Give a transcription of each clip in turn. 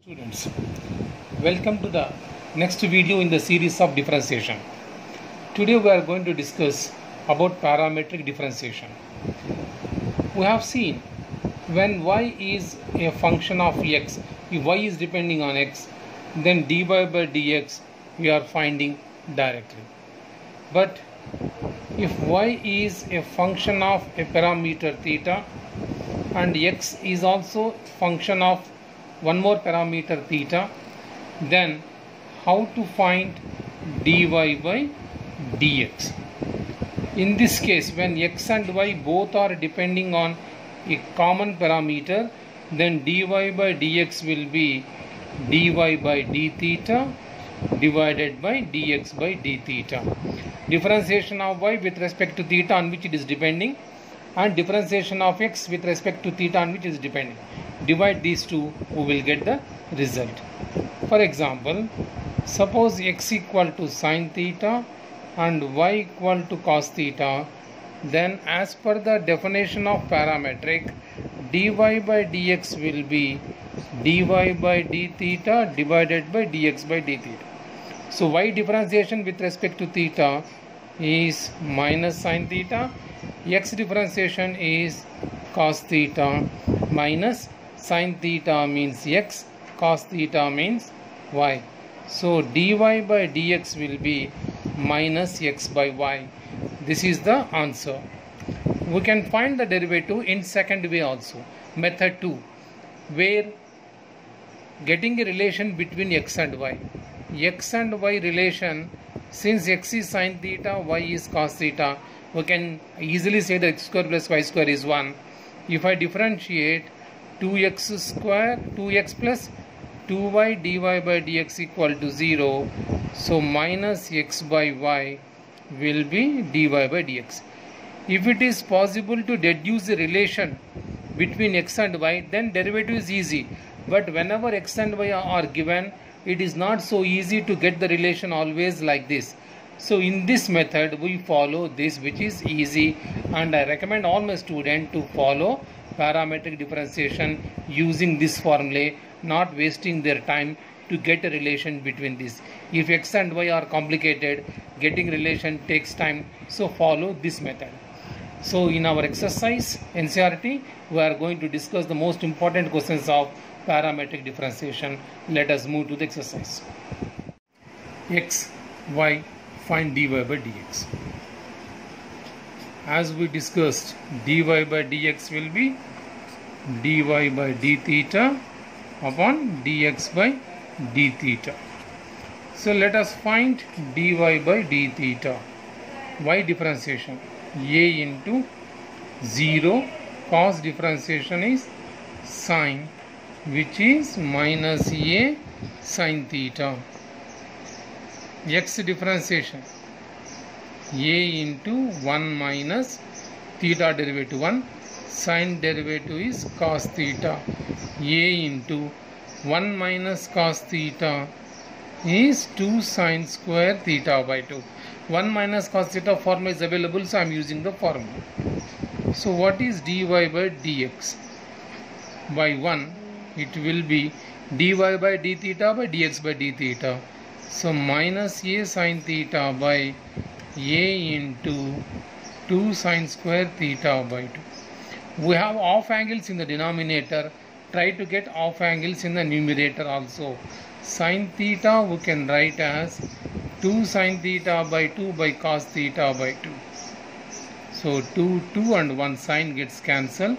Students, welcome to the next video in the series of differentiation. Today we are going to discuss about parametric differentiation. We have seen when y is a function of x, if y is depending on x, then dy by dx we are finding directly. But if y is a function of a parameter theta and x is also function of one more parameter theta, then how to find dy by dx? In this case, when x and y both are depending on a common parameter, then dy by dx will be dy by d theta divided by dx by d theta. Differentiation of y with respect to theta on which it is depending, and differentiation of x with respect to theta on which it is depending. Divide these two, we will get the result. For example, suppose x equal to sine theta and y equal to cos theta, then as per the definition of parametric, dy by dx will be dy by d theta divided by dx by d theta. So y differentiation with respect to theta is minus sine theta, x differentiation is cos theta, minus sine theta means x, cos theta means y. So dy by dx will be minus x by y. This is the answer. We can find the derivative in second way also, method 2, where getting a relation between x and y. X and y relation, since x is sine theta, y is cos theta, we can easily say that x square plus y square is 1. If I differentiate 2x square, 2x plus 2y dy by dx equal to 0, so minus x by y will be dy by dx. If it is possible to deduce the relation between x and y, then derivative is easy. But whenever x and y are given, it is not so easy to get the relation always like this. So in this method we follow this, which is easy, and I recommend all my students to follow parametric differentiation using this formula, not wasting their time to get a relation between this. If x and y are complicated, getting relation takes time, so follow this method. So in our exercise Ncert, we are going to discuss the most important questions of parametric differentiation. Let us move to the exercise. X, y, find dy by dx. As we discussed, dy by dx will be dy by d theta upon dx by d theta. So let us find dy by d theta. Y differentiation, a into 0, cos differentiation is sine, which is minus a sine theta. X differentiation, a into 1 minus theta derivative 1, sine derivative is cos theta. A into 1 minus cos theta is 2 sine square theta by 2. 1 minus cos theta formula is available, so I am using the formula. So what is dy by dx? By 1, it will be dy by d theta by dx by d theta. So minus a sine theta by a into 2 sine square theta by 2. We have off angles in the denominator. Try to get off angles in the numerator also. Sine theta we can write as 2 sine theta by 2 by cos theta by 2. So 2 and 1 sine gets cancelled.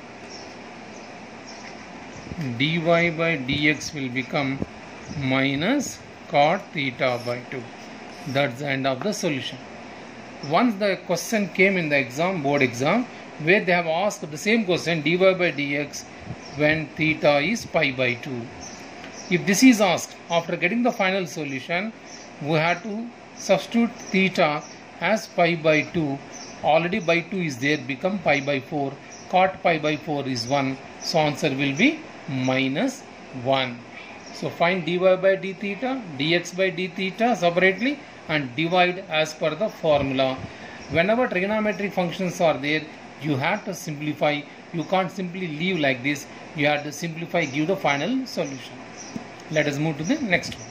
Dy by dx will become minus cot theta by 2. That's the end of the solution. Once the question came in the exam, board exam, where they have asked the same question, dy by dx when theta is pi by 2. If this is asked after getting the final solution, we have to substitute theta as pi by 2. Already by 2 is there, become pi by 4. Cot pi by 4 is 1. So answer will be minus 1. So find dy by d theta, dx by d theta separately, and divide as per the formula. Whenever trigonometric functions are there, you have to simplify. You can't simply leave like this. You have to simplify, give the final solution. Let us move to the next one.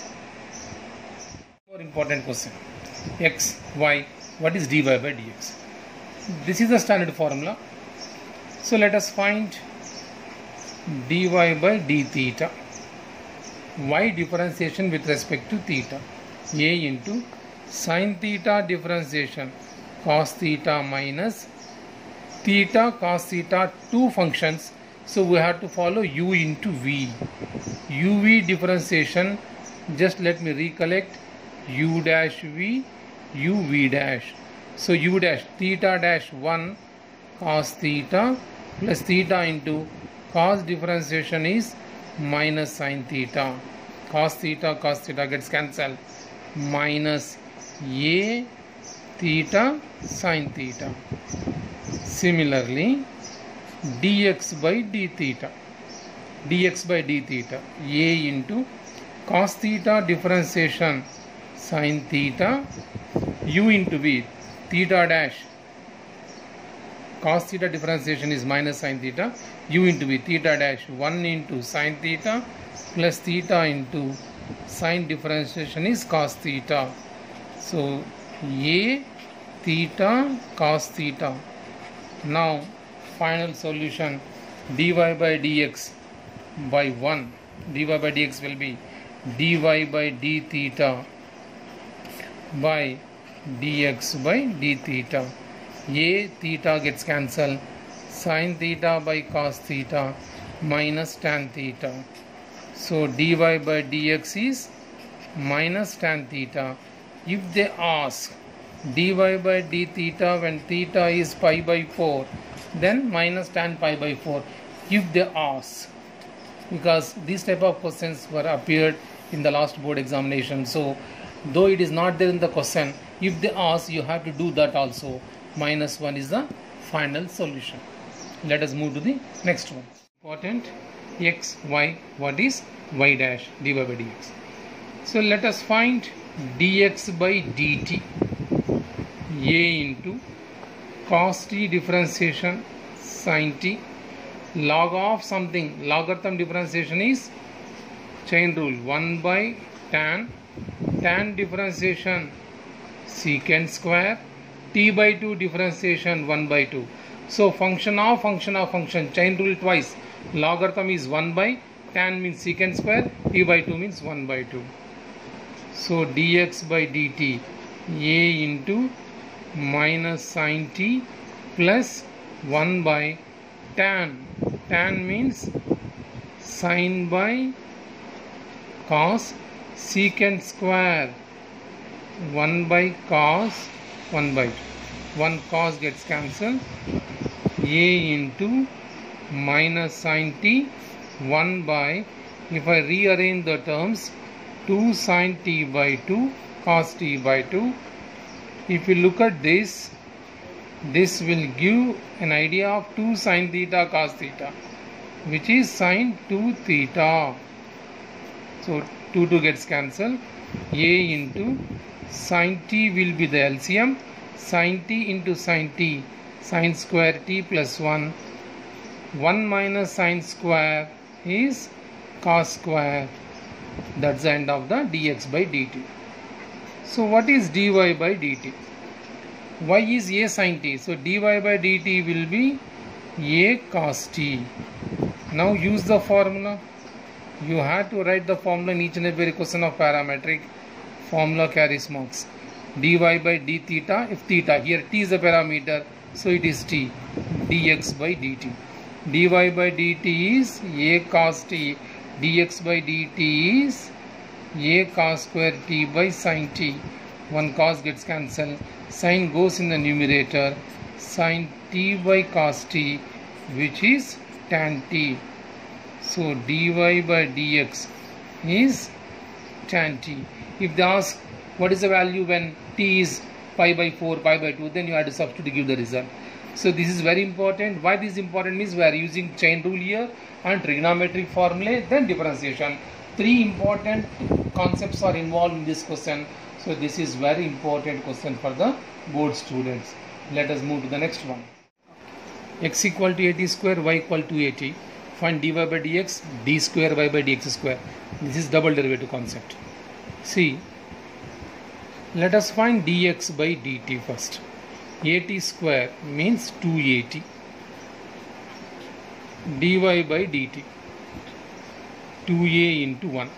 More important question. X, Y, what is dy by dx? This is the standard formula. So let us find dy by d theta. Y differentiation with respect to theta. A into sin theta differentiation cos theta minus theta cos theta, two functions. So we have to follow u into v. uv differentiation, just let me recollect, u dash v, uv dash. So u dash theta dash 1 cos theta plus theta into cos differentiation is minus sin theta. Cos theta gets cancelled. Minus a theta sin theta. Similarly, dx by d theta. dx by d theta. A into cos theta differentiation sin theta, u into v, theta dash cos theta differentiation is minus sin theta, u into v, theta dash 1 into sin theta plus theta into sin differentiation is cos theta. So a theta cos theta. Now final solution, dy by dx by 1, dy by dx will be dy by d theta by dx by d theta. A theta gets cancelled, sin theta by cos theta minus tan theta. So dy by dx is minus tan theta. If they ask dy by d theta when theta is pi by 4, then minus tan pi by 4. If they ask, because these type of questions were appeared in the last board examination, so though it is not there in the question, if they ask, you have to do that also. Minus 1 is the final solution. Let us move to the next one. Important, x, y, what is y dash dy by dx? So let us find dx by dt. A into cos t differentiation sin t, log of something, logarithm differentiation is chain rule, 1 by tan differentiation secant square, t by 2 differentiation 1 by 2. So function of function, chain rule twice, logarithm is 1 by, tan means secant square, t by 2 means 1 by 2. So dx by dt, a into minus sin t plus 1 by tan means sin by cos secant square, 1 by cos 1 by 2. 1 cos gets cancelled, a into minus sin t 1 by, if I rearrange the terms, 2 sin t by 2 cos t by 2. If you look at this will give an idea of 2 sin theta cos theta, which is sin 2 theta. So 2 gets cancelled, a into sin t will be the LCM, sin t into sin t, sin square t plus 1, 1 minus sin square is cos square. That's the end of the dx by dt. So what is dy by dt? Y is a sin t, so dy by dt will be a cos t. Now use the formula. You have to write the formula in each and every question of parametric. Formula carries marks. Dy by d theta, if theta, here t is the parameter, so it is t, dx by dt. Dy by dt is a cos t, dx by dt is a cos square t by sin t. 1 cos gets cancelled, sin goes in the numerator, sin t by cos t, which is tan t. So dy by dx is tan t. If they ask what is the value when t is pi by 4, pi by 2, then you have to substitute to give the result. So this is very important. Why this is important means we are using chain rule here and trigonometric formulae, then differentiation. 3 important concepts are involved in this question. So this is very important question for the board students. Let us move to the next one. X equal to 80 square, y equal to 80. Find dy by dx, d square y by dx square. This is double derivative concept. See, let us find dx by dt first. At square means 2at. Dy by dt 2a into 1.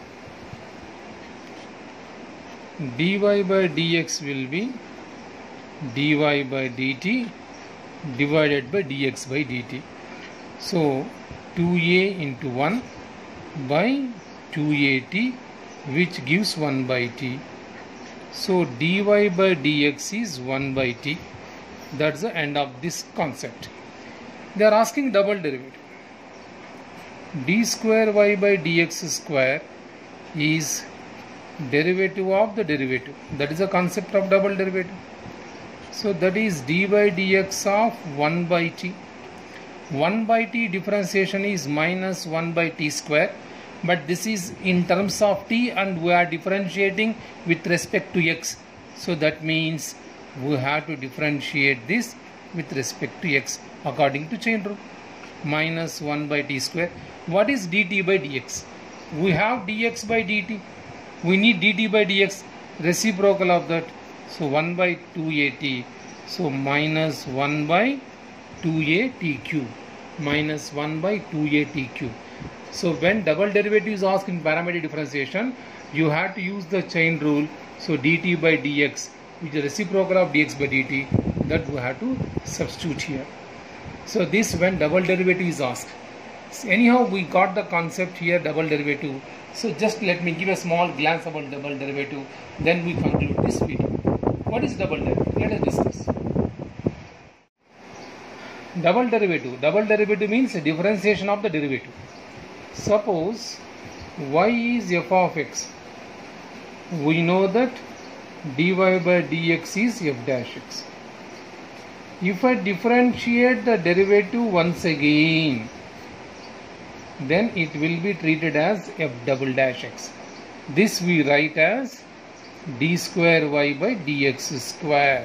Dy by dx will be dy by dt divided by dx by dt. So 2a into 1 by 2at, which gives 1 by t. So dy by dx is 1 by t. That's the end of this concept. They are asking double derivative. D square y by dx square is derivative of the derivative. That is the concept of double derivative. So that is d by dx of 1 by t. 1 by t differentiation is minus 1 by t square, but this is in terms of t and we are differentiating with respect to x. So that means we have to differentiate this with respect to x according to chain rule. Minus 1 by t square. What is dt by dx? We have dx by dt. We need dt by dx, reciprocal of that. So 1 by 2at. So minus 1 by 2at cube. Minus 1 by 2at cube. So when double derivative is asked in parametric differentiation, you have to use the chain rule. So dt by dx, which is reciprocal of dx by dt, that we have to substitute here. So this when double derivative is asked. So anyhow, we got the concept here, double derivative. So just let me give a small glance about double derivative, then we conclude this video. What is double derivative? Let us discuss. Double derivative. Double derivative means differentiation of the derivative. Suppose y is f of x. We know that dy by dx is f dash x. If I differentiate the derivative once again, then it will be treated as f double dash x. This we write as d square y by dx square.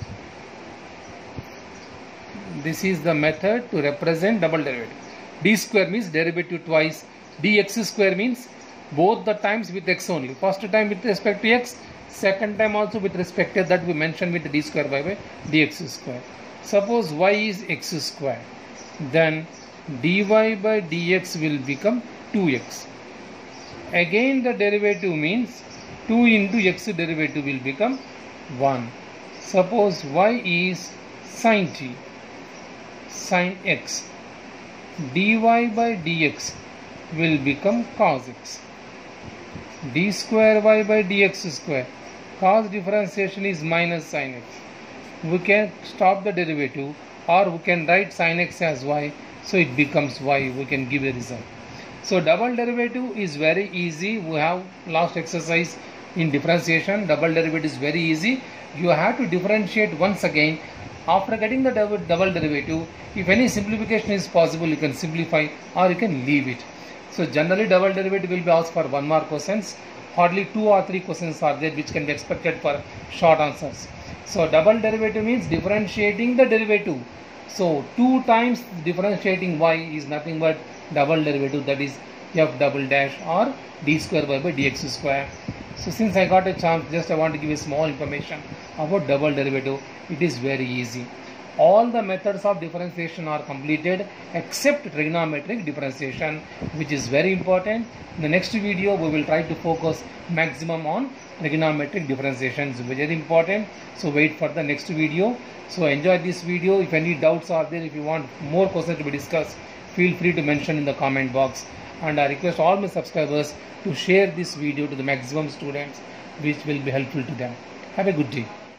This is the method to represent double derivative. D square means derivative twice. Dx square means both the times with x only. First time with respect to x, second time also with respect to that we mentioned with d square y by dx square. Suppose y is x square, then dy by dx will become 2x. Again the derivative means 2 into x derivative will become 1. Suppose y is sin t, sin x, dy by dx will become cos x. D square y by dx square, cos differentiation is minus sin x. We can stop the derivative or we can write sin x as y, so it becomes y. We can give a result. So double derivative is very easy. We have last exercise in differentiation. Double derivative is very easy. You have to differentiate once again. After getting the double derivative, if any simplification is possible, you can simplify or you can leave it. So generally double derivative will be asked for 1 mark questions. Hardly 2 or 3 questions are there which can be expected for short answers. So double derivative means differentiating the derivative. So 2 times differentiating y is nothing but double derivative, that is f double dash or d square y by dx square. So since I got a chance, just I want to give a small information about double derivative. It is very easy. All the methods of differentiation are completed except trigonometric differentiation, which is very important. In the next video, we will try to focus maximum on trigonometric differentiation. It's very important. So wait for the next video. So enjoy this video. If any doubts are there, if you want more questions to be discussed, feel free to mention in the comment box. And I request all my subscribers to share this video to the maximum students, which will be helpful to them. Have a good day.